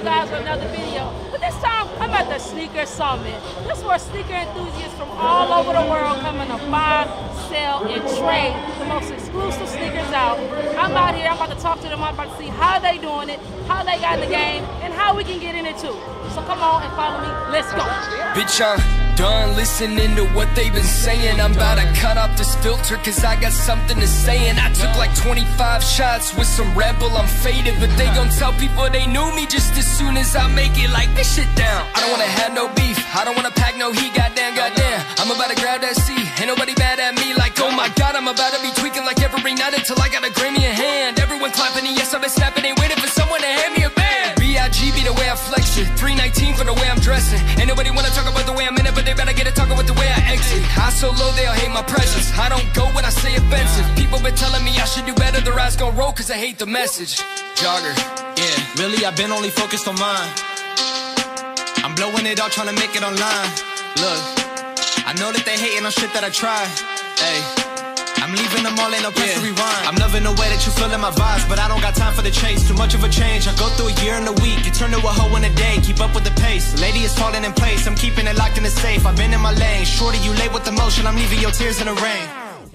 guys with another video. But this time, I'm at the Sneaker Summit. This is where sneaker enthusiasts from all over the world coming to buy, sell, and trade the most exclusive sneakers out. I'm out here, I'm about to talk to them, I'm about to see how they doing it, how they got in the game, and how we can get in it too. So come on and follow me, let's go. Bitch, I'm done listening to what they've been saying. I'm about to cut off this filter cause I got something to say. And I took like 25 shots with some Red Bull, I'm faded. But they gon' tell people they knew me just as soon as I make it. Like, this shit down, I don't wanna have no beef, I don't wanna pack no heat, goddamn, goddamn. I'm about to grab that C, ain't nobody mad at me. Like, oh my god, I'm about to be tweaking like every night until I got a Grammy in hand. Everyone clapping and yes, I've been snapping, ain't waiting for someone to hand me a band. B.I.G. be the way I flex it, 319 for the way I'm dressing. Ain't nobody wanna talk about the way I'm in it, but they better get it talking with the way I exit. I so low, they'll hate my presence, I don't go when I say offensive. People been telling me I should do better, their eyes gon' roll cause I hate the message. Jogger, yeah, really I've been only focused on mine. I'm blowing it out, trying to make it online. Look, I know that they hating on shit that I try. Ayy, I'm leaving them all, ain't no place to rewind. I'm loving the way that you feeling my vibes, but I don't got time for the chase. Too much of a change, I go through a year and a week. You turn to a hoe in a day, keep up with the pace. The lady is falling in place, I'm keeping it locked in the safe. I've been in my lane, shorty you late with the motion, I'm leaving your tears in the rain.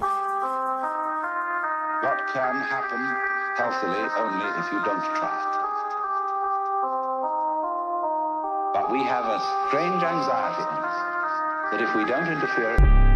What can happen healthily only if you don't try. But we have a strange anxiety that if we don't interfere...